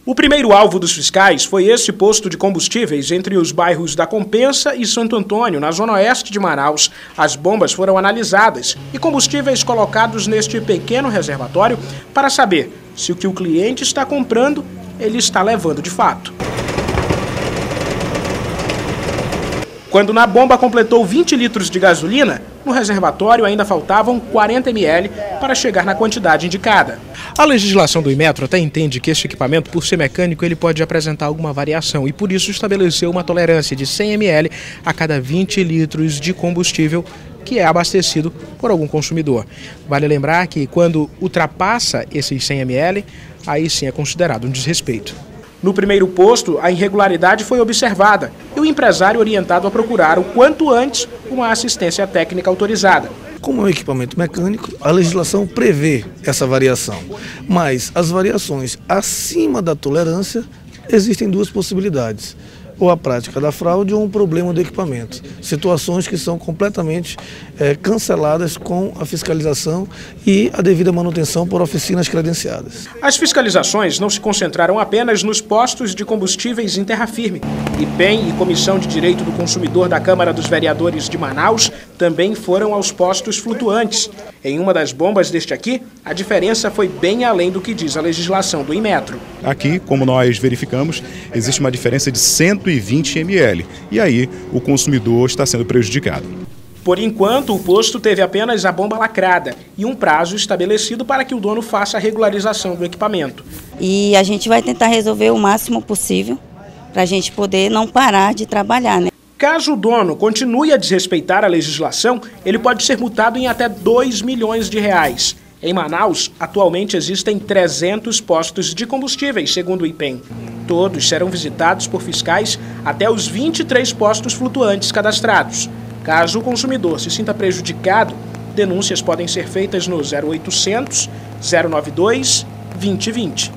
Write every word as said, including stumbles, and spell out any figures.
O primeiro alvo dos fiscais foi este posto de combustíveis entre os bairros da Compensa e Santo Antônio, na zona oeste de Manaus. As bombas foram analisadas e combustíveis colocados neste pequeno reservatório para saber se o que o cliente está comprando, ele está levando de fato. Quando na bomba completou vinte litros de gasolina, no reservatório ainda faltavam quarenta mililitros para chegar na quantidade indicada. A legislação do Inmetro até entende que este equipamento, por ser mecânico, ele pode apresentar alguma variação e por isso estabeleceu uma tolerância de cem mililitros a cada vinte litros de combustível que é abastecido por algum consumidor. Vale lembrar que quando ultrapassa esses cem mililitros, aí sim é considerado um desrespeito. No primeiro posto, a irregularidade foi observada e o empresário orientado a procurar o quanto antes uma assistência técnica autorizada. Como é um equipamento mecânico, a legislação prevê essa variação, mas as variações acima da tolerância existem duas possibilidades. Ou a prática da fraude ou um problema do equipamento. Situações que são completamente é, canceladas com a fiscalização e a devida manutenção por oficinas credenciadas. As fiscalizações não se concentraram apenas nos postos de combustíveis em terra firme. I P E M e Comissão de Direito do Consumidor da Câmara dos Vereadores de Manaus também foram aos postos flutuantes. Em uma das bombas deste aqui, a diferença foi bem além do que diz a legislação do Inmetro. Aqui, como nós verificamos, existe uma diferença de cento e vinte mililitros e aí o consumidor está sendo prejudicado. Por enquanto, o posto teve apenas a bomba lacrada e um prazo estabelecido para que o dono faça a regularização do equipamento. E a gente vai tentar resolver o máximo possível para a gente poder não parar de trabalhar, né? Caso o dono continue a desrespeitar a legislação, ele pode ser multado em até dois milhões de reais. Em Manaus, atualmente existem trezentos postos de combustíveis, segundo o I P E M. Todos serão visitados por fiscais até os vinte e três postos flutuantes cadastrados. Caso o consumidor se sinta prejudicado, denúncias podem ser feitas no zero oitocentos, zero noventa e dois, vinte e vinte.